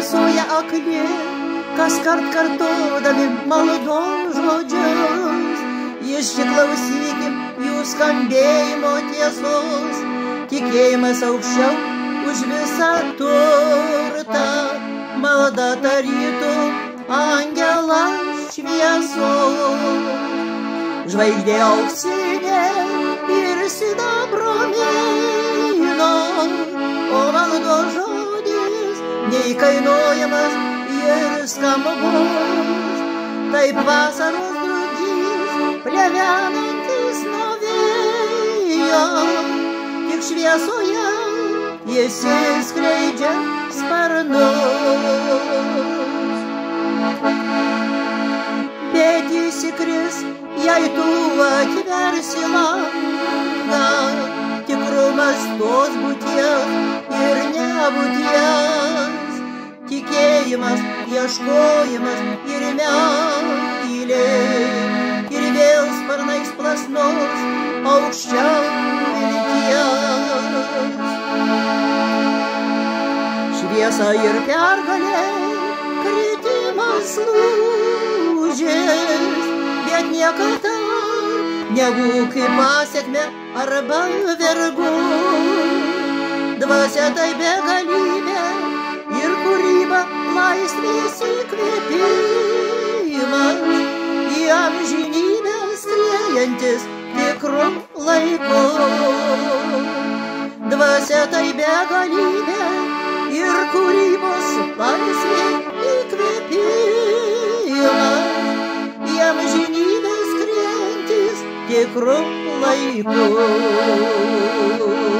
šviesoje akli, kas kartodami maldos žodžius. Išklausykime jų skambėjimo tiesos, tikėjimas aukščiau už visą turtą, malda tarytum angelas šviesos. Žvaigždė auksinė ir sidabro mėlyno, o maldos žodis neįkainojamas ir skambus. Taip vasaros drugys plevenantis nuo vėjo, tik šviesoje jis išskleidžia sparnus. Bet įsikris, jei tu atversi langą, tikrumas tos būties ir nebūties. Tikėjimas, ieškojimas ir meilė, ir vėl sparnais plasnos aukščiau vilties. Šviesa ir pergalė, kritimas lūžis, bet niekada nebūk kaip pasekmė arba vergu. Dvasia tai begalybė ir kūryba laisvės įkvėpimas, į amžinybę skriejantis tikru laiku. Dvasia tai begalybė ir kūrybos laisvė įkvėpimas, į amžinybę skriejantis tikru laiku.